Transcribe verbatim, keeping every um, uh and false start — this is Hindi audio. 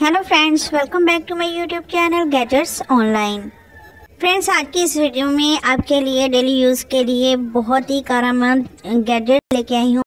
Hello friends, welcome back to my YouTube channel gadgets online. Friends, आज की इस वीडियो में आपके लिए डेली यूज़ के लिए बहुत ही कारआमद गैजेट लेके आई हूँ।